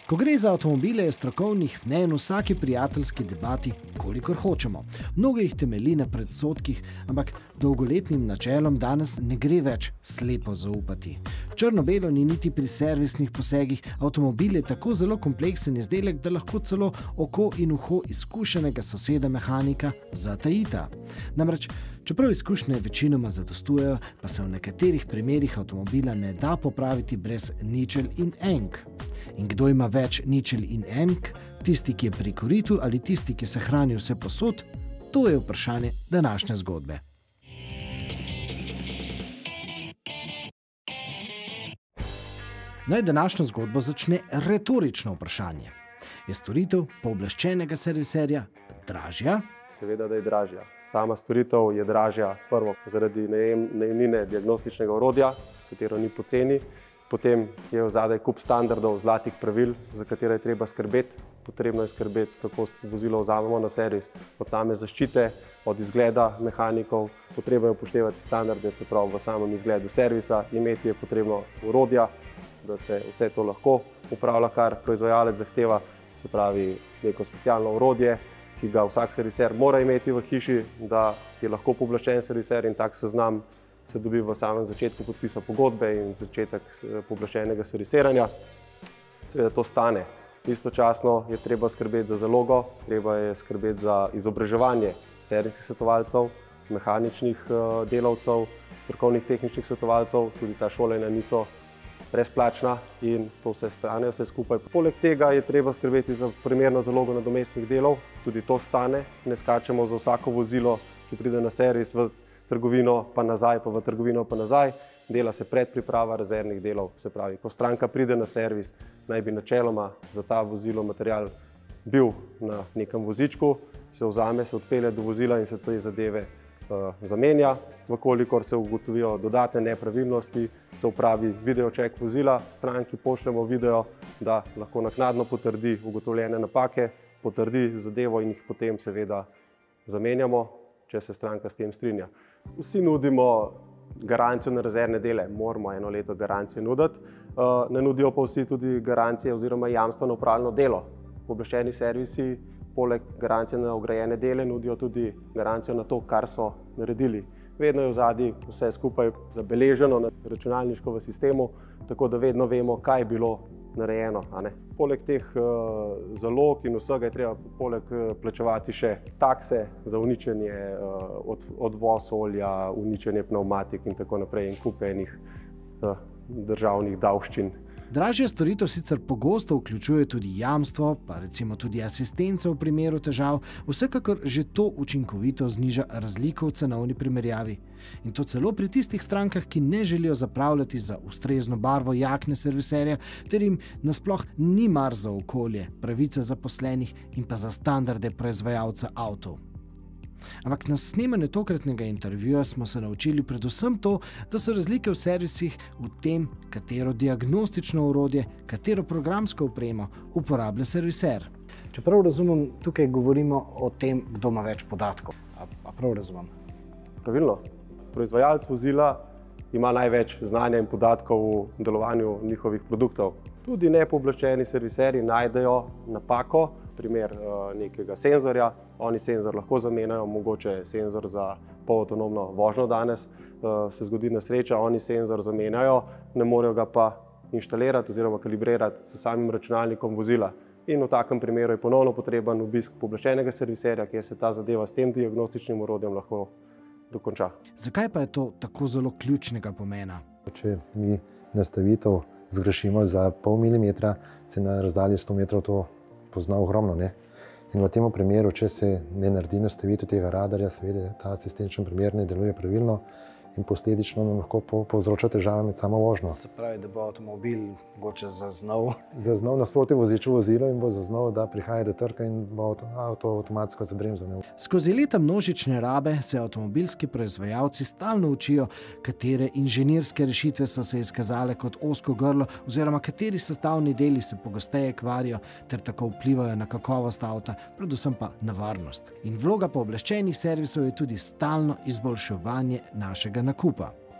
Ko gre za avtomobile, je strokovnih mnenj v vsaki prijateljski debati, kolikor hočemo. Mnogo jih temelji na predsodkih, ampak dolgoletnim načelom danes ne gre več slepo zaupati. Črno-belo ni niti pri servisnih posegih, avtomobil je tako zelo kompleksen izdelek, da lahko celo oko in uho izkušenega soseda mehanika zatajita. Namreč, čeprav izkušnje večinoma zadostujejo, pa se v nekaterih primerih avtomobila ne da popraviti brez ničel in enk. In kdo ima več ničel in enk, tisti, ki je pri koritu ali tisti, ki se hrani vse posod, to je vprašanje današnje zgodbe. Naj današnjo zgodbo začne retorično vprašanje. Je storitev pooblaščenega serviserja dražja? Seveda, da je dražja. Sama storitev je dražja prvo zaradi najemnine diagnostičnega orodja, katero ni poceni. Potem je vzadaj kup standardov, zlatih pravil, za katere je treba skrbeti. Potrebno je skrbeti, kako vozilo vzamemo na servis, od same zaščite, od izgleda mehanikov. Potrebno je upoštevati standarde, se pravi v samem izgledu servisa. Imeti je potrebno orodja, da se vse to lahko upravlja, kar proizvajalec zahteva. Se pravi neko specialno orodje, ki ga vsak serviser mora imeti v hiši, da je lahko pooblaščen serviser, in tak seznam se dobi v samem začetku podpisa pogodbe in začetek pooblaščenega servisiranja. Seveda to stane. Istočasno je treba skrbeti za zalogo, treba je skrbeti za izobraževanje servisnih svetovalcev, mehaničnih delavcev, strokovnih tehničnih svetovalcev. Tudi ta šolanja niso brezplačna in to vse stane, vse skupaj. Poleg tega je treba skrbeti za primerno zalogo nadomestnih delov. Tudi to stane. Ne skačemo za vsako vozilo, ki pride na servis, v trgovino pa nazaj, pa v trgovino pa nazaj. Dela se predpriprava rezervnih delov. Se pravi, ko stranka pride na servis, naj bi načeloma za ta vozilo material bil na nekem vozičku, se vzame, se odpelje do vozila in se te zadeve zamenja. Vkolikor se ugotovijo dodatne nepravilnosti, se upravi videoček vozila, stranki pošljemo video, da lahko naknadno potrdi ugotovljene napake, potrdi zadevo in jih potem seveda zamenjamo, če se stranka s tem strinja. Vsi nudimo garancijo na rezervne dele, moramo 1 leto garancije nuditi, ne nudijo pa vsi tudi garancije oziroma jamstvo na opravljeno delo. Pooblaščeni servisi poleg garancije na vgrajene dele nudijo tudi garancijo na to, kar so naredili. Vedno je vzadaj vse skupaj zabeleženo na računalniško v sistemu, tako da vedno vemo, kaj je bilo narejeno. Poleg teh zalog in vsega je treba poleg plačevati še takse za uničenje, odvoz olja, uničenje pnevmatik in tako naprej, in kup enih državnih davščin. Dražja storitev sicer pogosto vključuje tudi jamstvo, pa recimo tudi asistenca v primeru težav, vsekakor že to učinkovito zniža razliko v cenovni primerjavi. In to celo pri tistih strankah, ki ne želijo zapravljati za ustrezno barvo jakne serviserja, ter jim nasploh ni mar za okolje, pravice zaposlenih in pa za standarde proizvajalca avtov. Ampak na snemanju tokratnega intervjuja smo se naučili predvsem to, da so razlike v servisih v tem, katero diagnostično orodje, katero programsko opremo uporablja serviser. Čeprav razumem, tukaj govorimo o tem, kdo ima več podatkov. A prav razumem? Pravilno. Proizvajalec vozila ima največ znanja in podatkov v delovanju njihovih produktov. Tudi nepooblaščeni serviserji najdejo napako, primer nekega senzorja. Oni senzor lahko zamenjajo, mogoče senzor za polavtonomno vožnjo danes se zgodi nesreča, oni senzor zamenjajo, ne morejo ga pa inštalirati oziroma kalibrirati s samim računalnikom vozila. In v takem primeru je ponovno potreben obisk pooblaščenega serviserja, kjer se ta zadeva s tem diagnostičnim orodjem lahko dokonča. Zakaj pa je to tako zelo ključnega pomena? Če mi nastavitev zgrešimo za pol milimetra, se na razdalji 100 metrov to pozna ogromno, ne? In v tem primeru, če se ne naredi nastavitev tega radarja, seveda ta asistenčni primer ne deluje pravilno in posledično nam lahko povzroča težave med samo vožnjo. Se pravi, da bo avtomobil mogoče zaznal? Zaznal nasproti voziču vozilo in bo zaznal, da prihaja do trka in bo avto avtomatsko zabremzal. Skozi leta množične rabe se avtomobilski proizvajalci stalno učijo, katere inženirske rešitve so se izkazale kot ozko grlo oziroma kateri sestavni deli se pogosteje kvarijo ter tako vplivajo na kakovost avta, predvsem pa na varnost. In vloga pooblaščenih servisov je tudi stalno izboljševanje našega nakupa.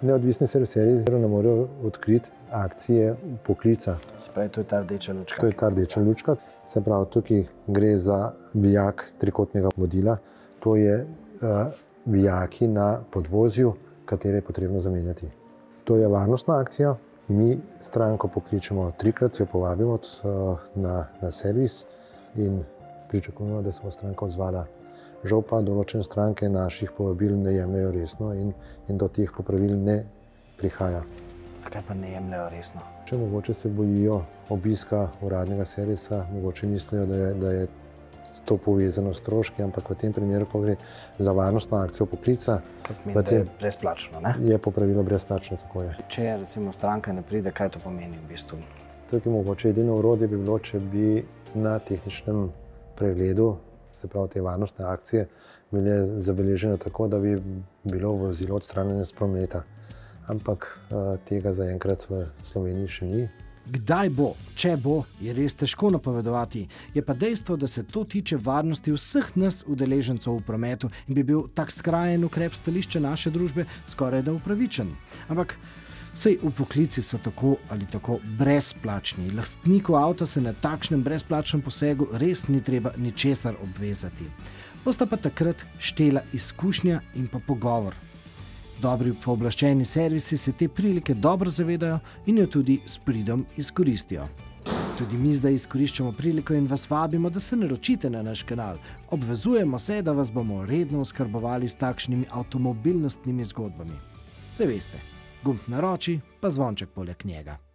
Neodvisni serviserji ne morejo odkriti akcije poklica. Sprej, to je ta rdeča lučka. To je ta rdeča lučka. Se pravi, tukaj gre za vijak trikotnega vodila. To je vijaki na podvozju, katere je potrebno zamenjati. To je varnostna akcija. Mi stranko pokličemo 3-krat, jo povabimo na servis in pričakujemo, da se bo stranka odzvala. Žal pa določene stranke naših povabil ne jemljejo resno in do teh popravil ne prihaja. Zakaj pa ne jemljejo resno? Če mogoče se bojijo obiska uradnega servisa, mogoče mislijo, da je to povezano s stroški, ampak v tem primeru, ko gre za varnostno akcijo poklica, je brezplačno, ne? Je popravilo brezplačno, tako je. Če recimo stranka ne pride, kaj to pomeni v bistvu? Tukaj mogoče edino orodje bi bilo, če bi na tehničnem pregledu, se pravi te varnostne akcije, bile zabeležene tako, da bi bilo vozilo odstranjeno s prometa. Ampak tega zaenkrat v Sloveniji še ni. Kdaj bo, če bo, je res težko napovedovati. Je pa dejstvo, da se to tiče varnosti vseh nas udeležencev v prometu in bi bil tak skrajen ukrep stališča naše družbe skoraj da upravičen. Ampak saj v poklici so tako ali tako brezplačni. Lastniku avta se na takšnem brezplačnem posegu res ni treba ničesar obvezati. Bosta pa takrat štela izkušnja in pa pogovor. Dobri pooblaščeni servisi se te prilike dobro zavedajo in jo tudi s pridom izkoristijo. Tudi mi zdaj izkoriščamo priliko in vas vabimo, da se naročite na naš kanal. Obvezujemo se, da vas bomo redno oskrbovali s takšnimi avtomobilnostnimi zgodbami. Saj veste, gumb naroči, pa zvonček poleg njega.